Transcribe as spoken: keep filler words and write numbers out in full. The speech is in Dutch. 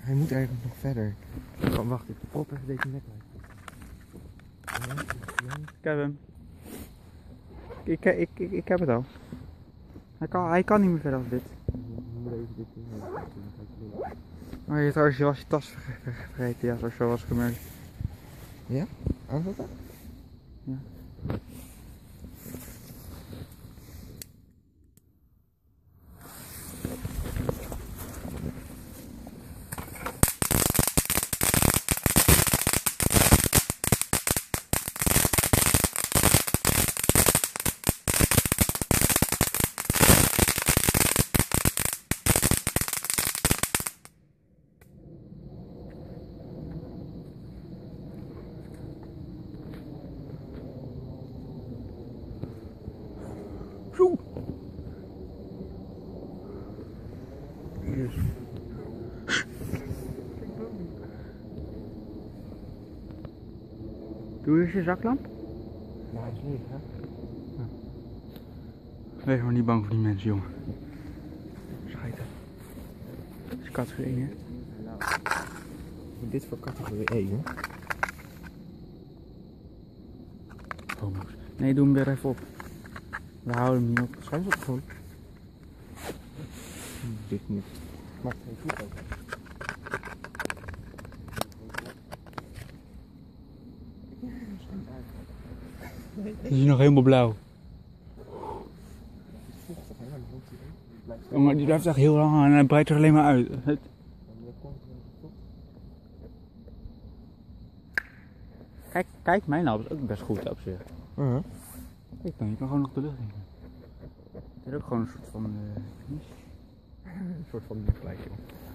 Hij moet eigenlijk nog verder. Oh, wacht, ik prop even deze nek uit. Ik heb hem. Ik, ik, ik, ik, ik heb het al. Hij kan, hij kan niet meer verder als dit. Oh, je, trouwens, je was je tas vergeten, ja, zoals je was gemerkt. Ja? Aanzetten? Ja. Zo. Yes. Doe eens je zaklamp? Ja, hij is leeg, hè? Ja. Wees maar niet bang voor die mensen, jongen. Schijten. Dat is categorie één, hè? Dit voor categorie één. Homo's. Nee, doe hem weer even op. We houden hem niet op. Schijn eens op gewoon. Dit niet. Maakt geen voet ook. Het is nog helemaal blauw. Oh, maar die blijft echt heel lang en hij breidt er alleen maar uit. Het... Kijk, kijk, mijn naald is ook best goed op zich. Uh-huh. Kijk dan, je kan gewoon nog de lucht in. Het is ook gewoon een soort van uh, Een soort van gelijk, joh.